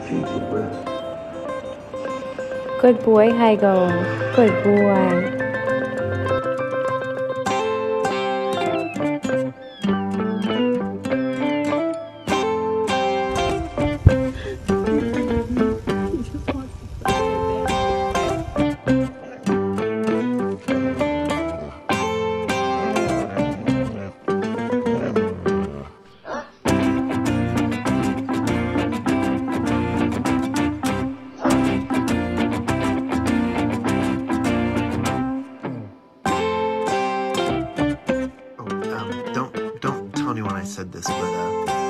Take a breath. Good boy, Haigo. Good boy. Don't tell anyone I said this, but